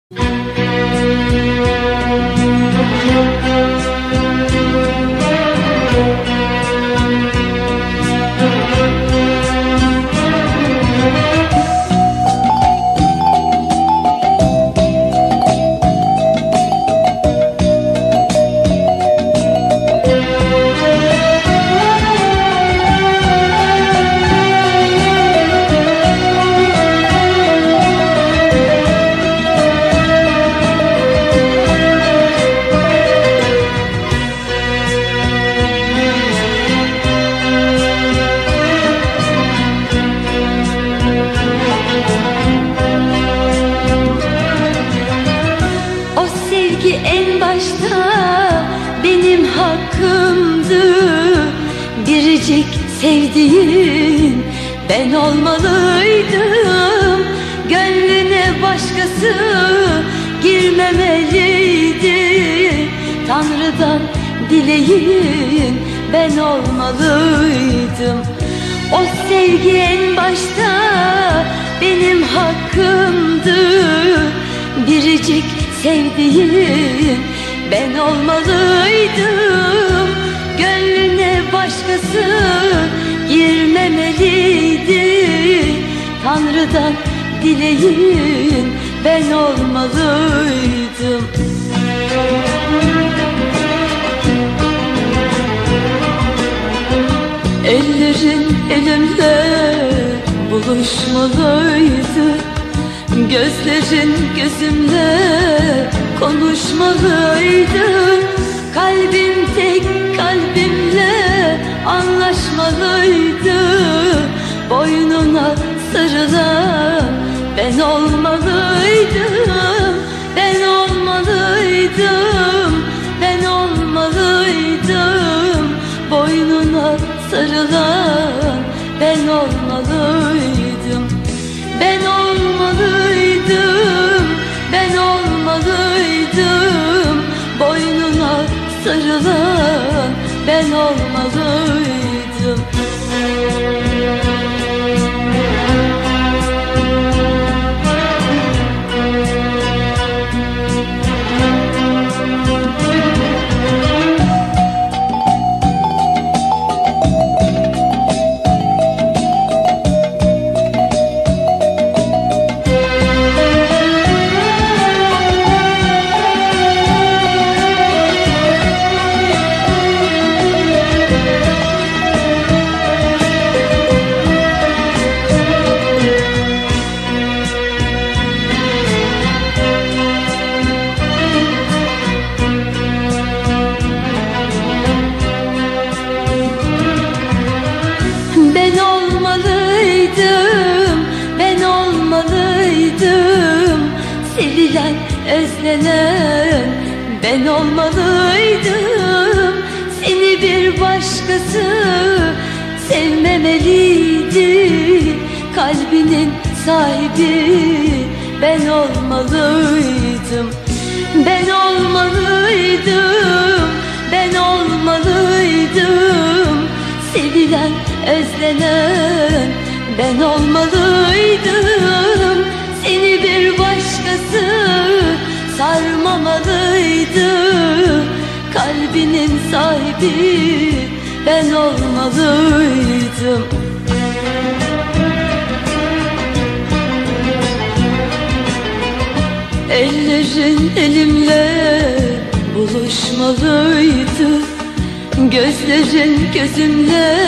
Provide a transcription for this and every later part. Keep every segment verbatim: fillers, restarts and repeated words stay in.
En başta benim hakkımdı, biricik sevdiğin ben olmalıydım. Gönlüne başkası girmemeliydi. Tanrı'dan dileğin ben olmalıydım. O sevgi en başta benim hakkımdı, biricik sevdiğim ben olmalıydım. Gönlüne başkası girmemeliydi. Tanrı'dan dileğin ben olmalıydım. Ellerin elimle buluşmalıydı. Gözlerin gözümle konuşmalıydı. Kalbim tek kalbimle anlaşmalıydı. Boynuna sarılan ben olmalıydım. Ben olmalıydım. Ben olmalıydım. Boynuna sarılan ben olmalıydım. Ben olmalıydım, ben olmalıydım. Boynuna sarılan ben olmalıydım. Ben olmalıydım, ben olmalıydım. Sevilen, özlenen ben olmalıydım. Seni bir başkası sevmemeliydi. Kalbinin sahibi ben olmalıydım. Ben olmalıydım, ben olmalıydım. Sevilen, özlenen ben olmalıydım. Seni bir başkası sarmamalıydı. Kalbinin sahibi ben olmalıydım. Ellerin elimle buluşmalıydı. Gözlerin gözümle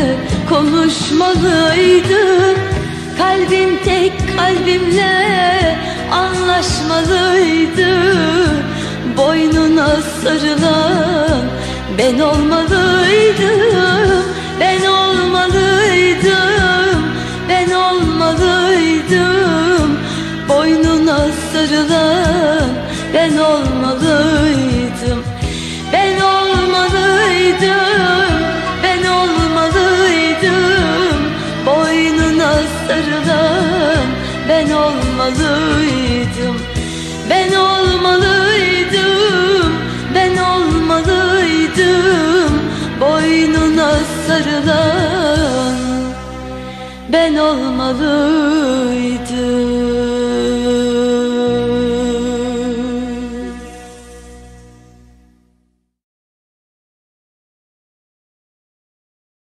konuşmalıydı. Kalbim tek kalbimle anlaşmalıydı. Boynuna sarılan ben olmalıydım. Ben olmalıydım. Ben olmalıydım. Boynuna sarılan ben olmalıydım. Ben olmalıydım, ben olmalıydım. Boynuna sarılan ben olmalıydım. Ben olmalıydım, ben olmalıydım. Boynuna sarılan ben olmalıydım.